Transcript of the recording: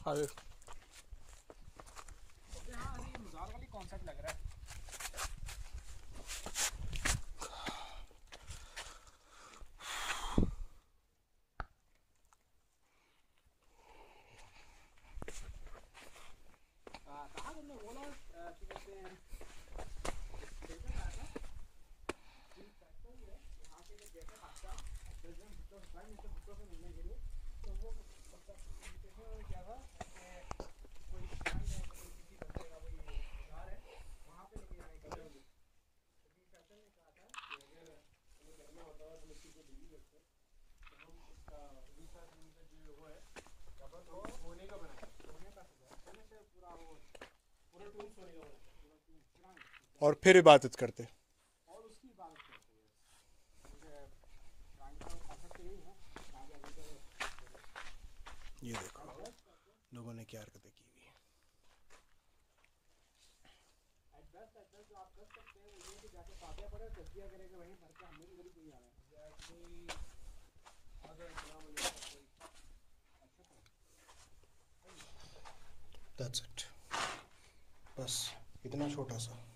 हाय हाँ ये मजाक वाली कॉन्सेप्ट लग रहा है। कहाँ तुमने बोला कि कहते हैं यहाँ के लिए जैसे आपका president Bhutto prime minister Bhutto से मिलने के लिए तो वो इन्विटेशन क्या था कोई स्टैंड है कोई किसी बंदे का कोई घर है वहाँ पे लेके जाने का लेकिन फैशन ने कहा था कि अगर हमें करना होता है तो मिट्टी को बिजली करते हैं तो हम इसका दूसरा जो वो है कबर को सोने का बनाए सोने का सोने से पूरा वो पूरा टूम सोने का बनाए पूरा और फिर इबादत करते। और उसकी इबादत करते हैं। ये देखो लोगों ने क्या हरकतें की हुई हैं। जो आप कर सकते हैं वो ये कि जाके फातिहा पढ़े तस्बीह करेंगे वहीं पढ़ के हमने भी गरीब नहीं आ रहे That's it. बस इतना छोटा सा